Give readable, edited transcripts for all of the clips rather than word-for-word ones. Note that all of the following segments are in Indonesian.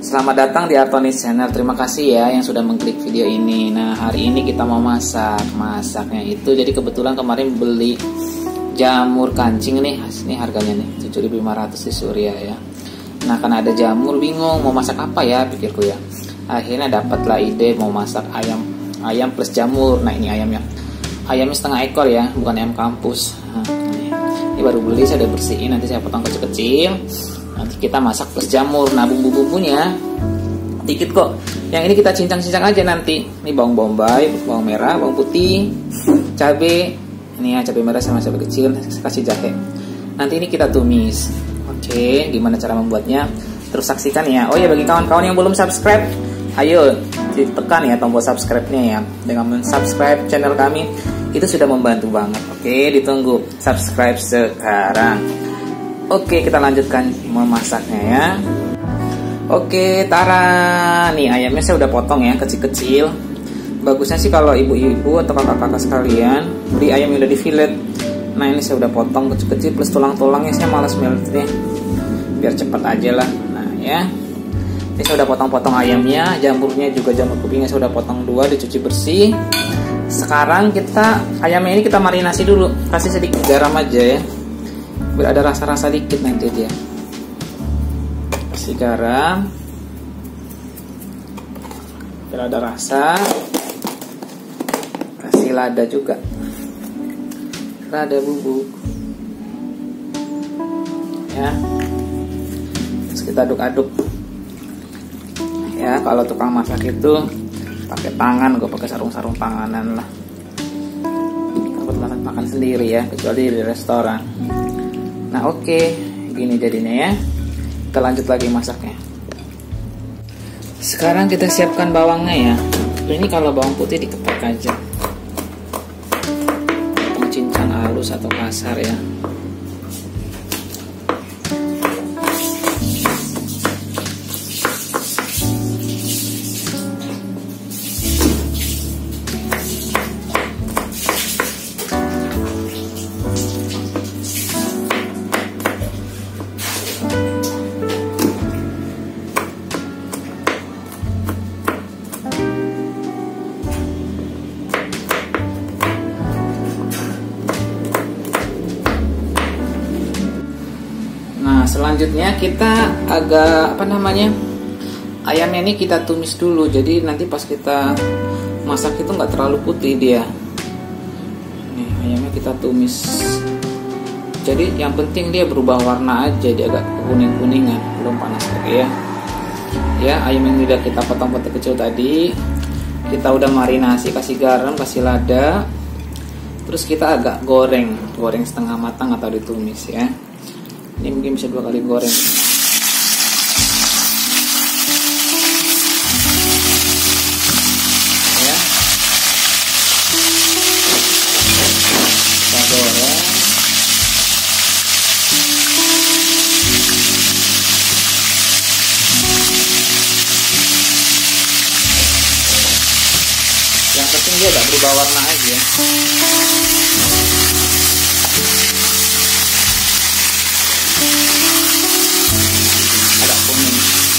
Selamat datang di Artonis Channel. Terima kasih ya yang sudah mengklik video ini. Nah, hari ini kita mau masaknya itu. Jadi kebetulan kemarin beli jamur kancing nih. Ini harganya nih 7.500 di Surya ya. Nah, karena ada jamur bingung mau masak apa ya pikirku ya. Akhirnya dapatlah ide mau masak ayam plus jamur. Nah, ini ayamnya setengah ekor ya, bukan ayam kampus. Nah, ini baru beli, saya udah bersihin, nanti saya potong kecil-kecil. Nanti kita masak plus jamur. Nah, bumbu-bumbunya dikit kok. Yang ini kita cincang-cincang aja nanti. Ini bawang bombay, bawang merah, bawang putih, cabai. Ini ya cabai merah sama cabai kecil, kasih jahe. Nanti ini kita tumis. Oke, gimana cara membuatnya? Terus saksikan ya. Oh ya, bagi kawan-kawan yang belum subscribe, ayo ditekan ya tombol subscribe-nya ya. Dengan mensubscribe channel kami itu sudah membantu banget. Oke, ditunggu subscribe sekarang. Oke, kita lanjutkan memasaknya ya. Oke, tara. Nih ayamnya saya udah potong ya, kecil-kecil. Bagusnya sih kalau ibu-ibu atau kakak-kakak sekalian beli ayam yang udah di fillet. Nah, ini saya udah potong kecil-kecil plus tulang-tulangnya, saya malas meltnya. Biar cepat aja lah. Nah, ya. Ini saya udah potong-potong ayamnya, jamurnya juga jamur kupingnya saya udah potong 2, dicuci bersih. Sekarang ayamnya ini kita marinasi dulu. Kasih sedikit garam aja ya. Biar ada rasa-rasa dikit nanti dia. Kasih garam. Biar ada rasa. Kasih lada juga. Lada bubuk. Ya. Terus kita aduk-aduk. Ya, kalau tukang masak itu pakai tangan, gue pakai sarung-sarung tanganan lah. Takut makan sendiri ya, kecuali di restoran. Nah, oke, gini jadinya ya. Kita lanjut lagi masaknya. Sekarang kita siapkan bawangnya ya. Ini kalau bawang putih diketok aja. Cincang halus atau kasar ya. Selanjutnya kita ayamnya ini kita tumis dulu. Jadi nanti pas kita masak itu nggak terlalu putih dia. Nih, ayamnya kita tumis. Jadi yang penting dia berubah warna aja, dia agak kuning-kuningan, belum panas lagi ya. Ya, ayam yang udah kita potong-potong kecil tadi, kita udah marinasi, kasih garam, kasih lada. Terus kita agak goreng setengah matang atau ditumis ya. Ini mungkin bisa 2 kali goreng. Ya. Kita goreng. Yang penting dia gak berubah warna aja. Agak kuning.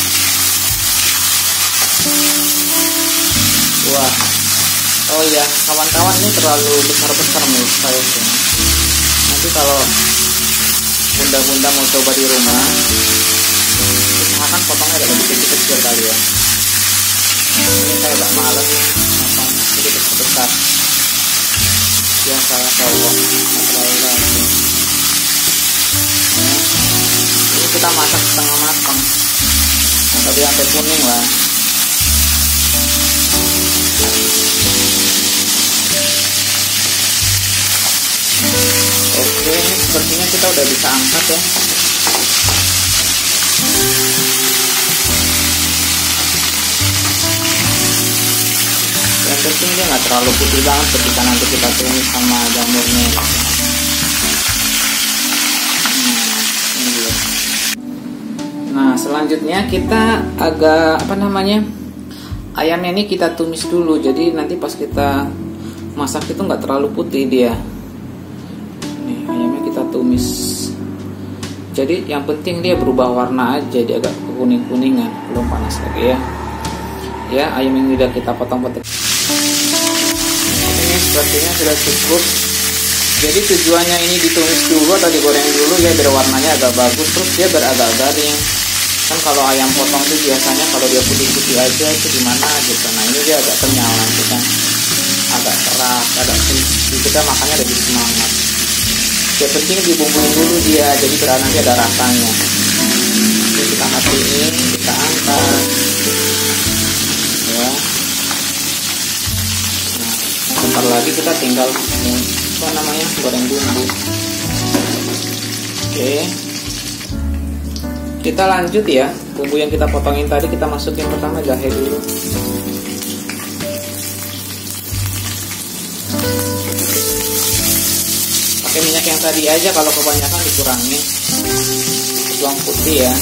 Wah. Oh iya, kawan-kawan, ini terlalu besar-besar menurut saya sih. Nanti kalau bunda-bunda mau coba di rumah, usahakan potongnya agak lebih kecil-kecil kali ya. Ini saya agak males potong jadi besar-besar. Ya, salah cowok, terlalu lagi. Ini kita masak setengah matang, tapi sampai kuning lah. Oke, ini sepertinya kita udah bisa angkat ya. Yang penting dia nggak terlalu putih banget ketika nanti kita tumis sama jamurnya. Nah, selanjutnya kita ayamnya ini kita tumis dulu. Jadi nanti pas kita masak itu nggak terlalu putih dia. Nih, ayamnya kita tumis. Jadi yang penting dia berubah warna aja, dia agak kekuning-kuningan, belum panas lagi ya. Ya, ayam yang sudah kita potong-potong ini sepertinya sudah cukup. Jadi tujuannya ini ditumis dulu atau digoreng dulu ya, biar warnanya agak bagus, terus dia beragak garing. Kan kalau ayam potong itu biasanya kalau dia putih-putih aja itu gimana gitu. Nah ini dia agak kenyal nanti kan, agak keras, agak kita makannya lebih semangat. Yang penting dibumbuin dulu dia, jadi biar nanti ada rasanya. Jadi kita matiin, kita angkat ya. Nah sebentar lagi kita tinggal goreng bumbu. Oke, kita lanjut ya. Bumbu yang kita potongin tadi kita masukin, pertama jahe dulu. Pakai minyak yang tadi aja, kalau kebanyakan dikurangin. Bawang putih ya.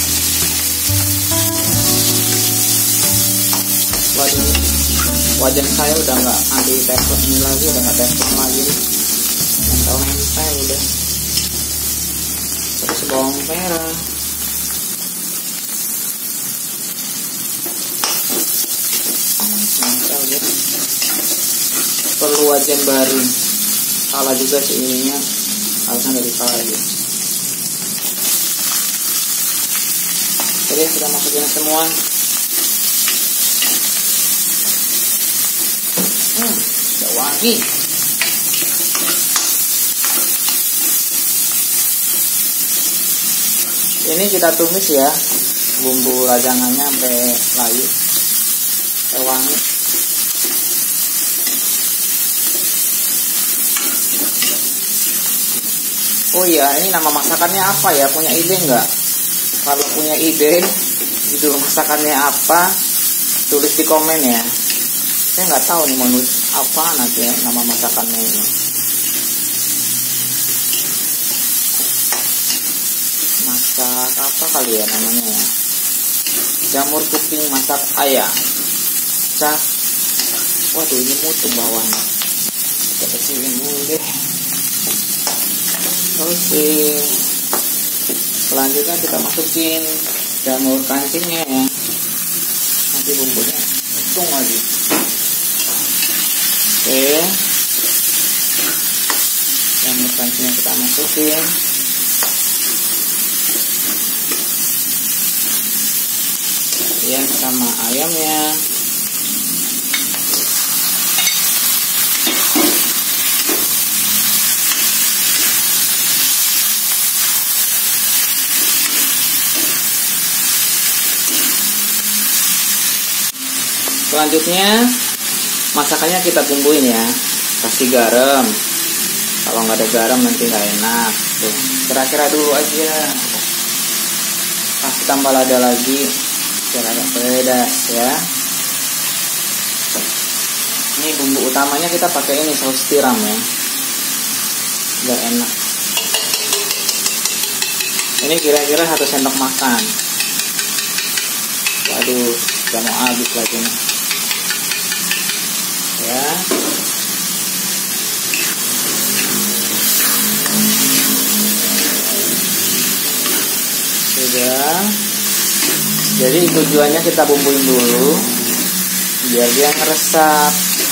Wajan saya udah nggak anti teflon ini lagi, udah nggak teflon lagi, nempel udah. Terus bawang merah, nempel ya. Perlu wajan baru, salah juga sih ininya, harusnya dari salah aja. Oke, kita masukin semua. Udah wangi. Ini kita tumis ya, bumbu rajangannya sampai layu, sampai wangi. Oh iya, ini nama masakannya apa ya? Punya ide nggak? Kalau punya ide, judul masakannya apa? Tulis di komen ya. Saya nggak tahu nih mau nulis apa nanti ya, nama masakannya ini. Masak apa kali ya namanya ya? Jamur kuping masak ayam. Cah. Waduh, ini mutung bawahnya. Kita kecilin dulu deh. Oke. Selanjutnya kita masukin jamur kancingnya ya. Nanti bumbunya hitung lagi. Oke, jamur kancingnya kita masukin. Ya, sama ayamnya. Selanjutnya masakannya kita bumbuin ya, kasih garam. Kalau nggak ada garam nanti nggak enak. Tuh, kira-kira dulu aja. Kasih tambah lada lagi, biar agak pedas ya. Ini bumbu utamanya kita pakai ini saus tiram ya, biar enak. Ini kira-kira 1 sendok makan. Waduh, udah mau habis lagi nih. Ya, sudah. Jadi tujuannya kita bumbuin dulu biar dia ngeresap.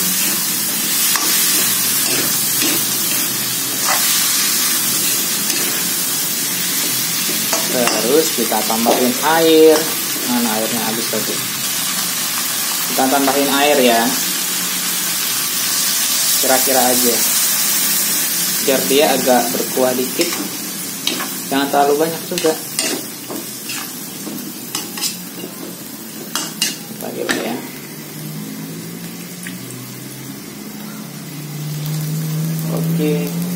Terus kita tambahin air. Mana airnya habis tadi? Kita tambahin air ya, kira-kira aja, biar dia agak berkuah dikit, jangan terlalu banyak juga. Gitu ya. Oke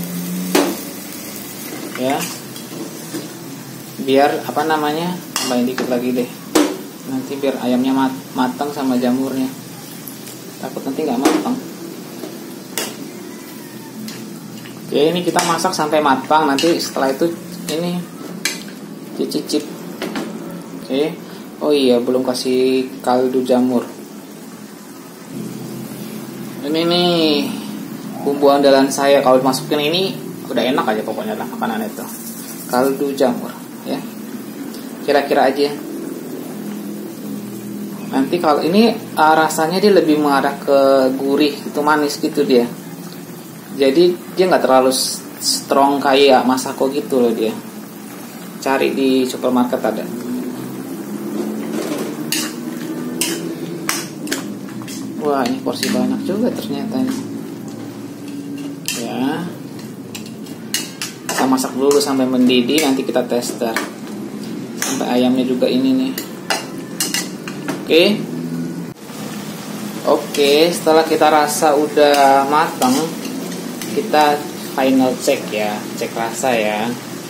ya, biar apa namanya, tambahin dikit lagi deh, nanti biar ayamnya matang sama jamurnya, takut nanti nggak matang. Oke, ini kita masak sampai matang. Nanti setelah itu ini dicicip. Oke. Oh iya, belum kasih kaldu jamur. Ini nih bumbu andalan saya. Kalau dimasukin ini udah enak aja pokoknya lah makanan itu. Kaldu jamur ya. Kira-kira aja. Nanti kalau ini rasanya dia lebih mengarah ke gurih gitu, manis gitu dia. Jadi dia nggak terlalu strong kayak Masako gitu loh dia. Cari di supermarket ada. Wah, ini porsi banyak juga ternyata nih. Ya. Kita masak dulu sampai mendidih, nanti kita tester. Sampai ayamnya juga ini nih. Oke, setelah kita rasa udah matang, kita final check ya, cek rasa ya.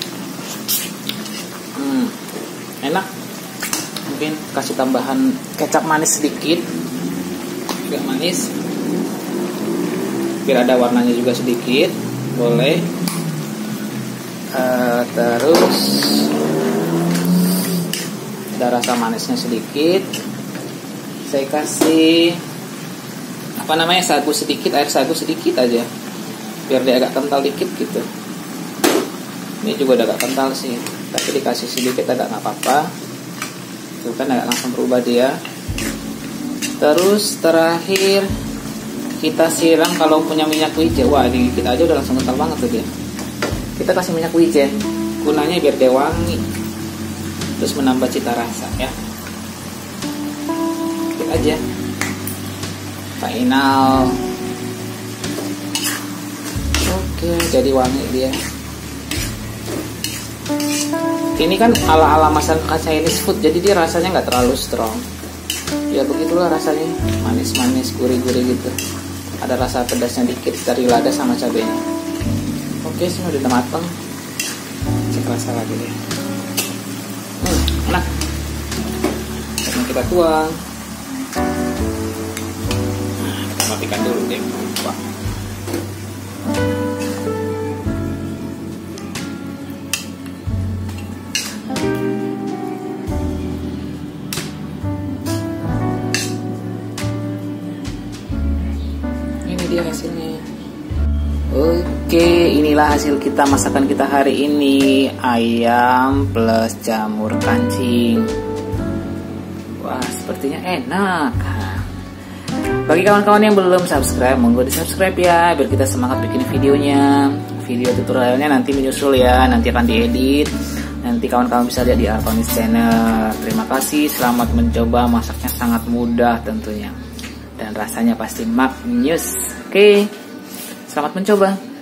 Enak. Mungkin kasih tambahan kecap manis sedikit. Agak manis, biar ada warnanya juga sedikit, boleh. Terus ada rasa manisnya sedikit. Saya kasih sagu sedikit, air sagu sedikit aja, biar dia agak kental dikit gitu. Ini juga udah agak kental sih, tapi dikasih sedikit agak nggak apa-apa. Itu kan agak langsung berubah dia. Terus terakhir kita siram kalau punya minyak wijen. Wah, dikit aja udah langsung kental banget tuh dia. Kita kasih minyak wijen, gunanya biar dia wangi, terus menambah cita rasa ya. Dikit aja. Final. Oke, jadi wangi dia. Ini kan ala-ala masakan Chinese food, jadi dia rasanya nggak terlalu strong. Ya begitulah rasanya, manis-manis, gurih-gurih gitu. Ada rasa pedasnya dikit dari lada sama cabenya. Oke, semua udah matang. Cek rasa lagi deh. Enak. Sekarang kita tuang. Kita matikan dulu deh. Wah. Dia hasilnya. Oke, inilah hasil kita masakan kita hari ini, ayam plus jamur kancing. Wah, sepertinya enak. Bagi kawan-kawan yang belum subscribe, monggo di subscribe ya, biar kita semangat bikin videonya. Video tutorialnya nanti menyusul ya, nanti akan diedit. Nanti kawan-kawan bisa lihat di Alkonis Channel. Terima kasih, selamat mencoba, masaknya sangat mudah tentunya. Dan rasanya pasti maknyus. Oke, selamat mencoba.